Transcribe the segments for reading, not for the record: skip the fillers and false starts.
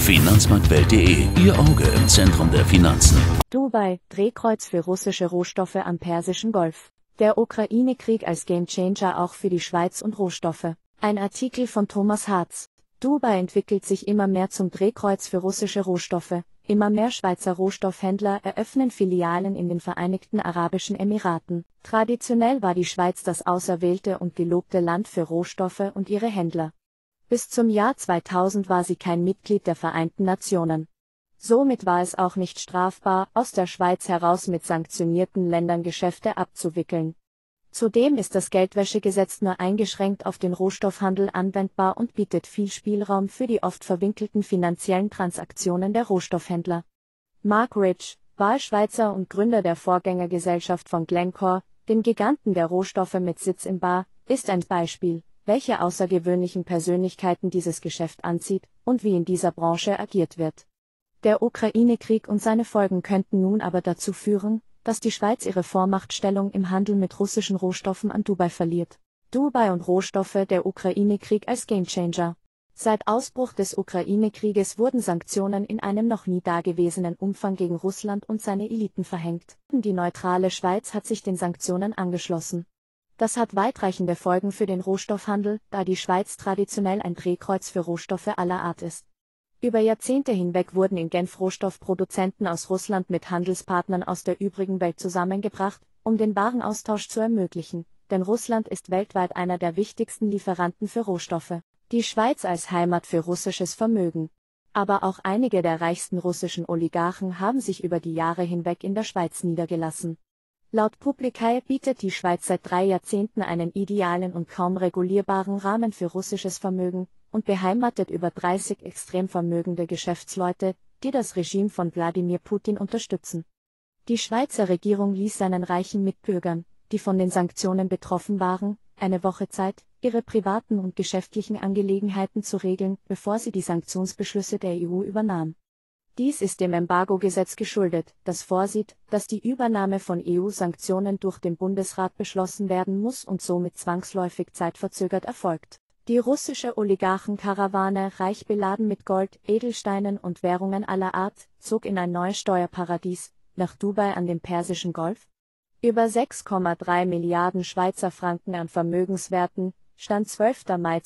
Finanzmarktwelt.de, Ihr Auge im Zentrum der Finanzen. Dubai, Drehkreuz für russische Rohstoffe am Persischen Golf. Der Ukraine-Krieg als Gamechanger auch für die Schweiz und Rohstoffe. Ein Artikel von Thomas Hartz. Dubai entwickelt sich immer mehr zum Drehkreuz für russische Rohstoffe. Immer mehr Schweizer Rohstoffhändler eröffnen Filialen in den Vereinigten Arabischen Emiraten. Traditionell war die Schweiz das auserwählte und gelobte Land für Rohstoffe und ihre Händler. Bis zum Jahr 2000 war sie kein Mitglied der Vereinten Nationen. Somit war es auch nicht strafbar, aus der Schweiz heraus mit sanktionierten Ländern Geschäfte abzuwickeln. Zudem ist das Geldwäschegesetz nur eingeschränkt auf den Rohstoffhandel anwendbar und bietet viel Spielraum für die oft verwinkelten finanziellen Transaktionen der Rohstoffhändler. Mark Rich, Wahlschweizer und Gründer der Vorgängergesellschaft von Glencore, dem Giganten der Rohstoffe mit Sitz in Bar, ist ein Beispiel, welche außergewöhnlichen Persönlichkeiten dieses Geschäft anzieht und wie in dieser Branche agiert wird. Der Ukraine-Krieg und seine Folgen könnten nun aber dazu führen, dass die Schweiz ihre Vormachtstellung im Handel mit russischen Rohstoffen an Dubai verliert. Dubai und Rohstoffe, der Ukraine-Krieg als Gamechanger. Seit Ausbruch des Ukraine-Krieges wurden Sanktionen in einem noch nie dagewesenen Umfang gegen Russland und seine Eliten verhängt. Die neutrale Schweiz hat sich den Sanktionen angeschlossen. Das hat weitreichende Folgen für den Rohstoffhandel, da die Schweiz traditionell ein Drehkreuz für Rohstoffe aller Art ist. Über Jahrzehnte hinweg wurden in Genf Rohstoffproduzenten aus Russland mit Handelspartnern aus der übrigen Welt zusammengebracht, um den Warenaustausch zu ermöglichen, denn Russland ist weltweit einer der wichtigsten Lieferanten für Rohstoffe. Die Schweiz als Heimat für russisches Vermögen. Aber auch einige der reichsten russischen Oligarchen haben sich über die Jahre hinweg in der Schweiz niedergelassen. Laut Publicae bietet die Schweiz seit 3 Jahrzehnten einen idealen und kaum regulierbaren Rahmen für russisches Vermögen und beheimatet über 30 extrem vermögende Geschäftsleute, die das Regime von Wladimir Putin unterstützen. Die Schweizer Regierung ließ seinen reichen Mitbürgern, die von den Sanktionen betroffen waren, eine Woche Zeit, ihre privaten und geschäftlichen Angelegenheiten zu regeln, bevor sie die Sanktionsbeschlüsse der EU übernahm. Dies ist dem Embargo-Gesetz geschuldet, das vorsieht, dass die Übernahme von EU-Sanktionen durch den Bundesrat beschlossen werden muss und somit zwangsläufig zeitverzögert erfolgt. Die russische Oligarchenkarawane, reich beladen mit Gold, Edelsteinen und Währungen aller Art, zog in ein neues Steuerparadies, nach Dubai an dem Persischen Golf. Über 6,3 Milliarden Schweizer Franken an Vermögenswerten, Stand 12. Mai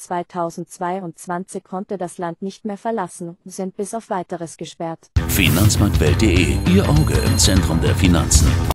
2022 konnte das Land nicht mehr verlassen und sind bis auf Weiteres gesperrt. Finanzmarktwelt.de, Ihr Auge im Zentrum der Finanzen.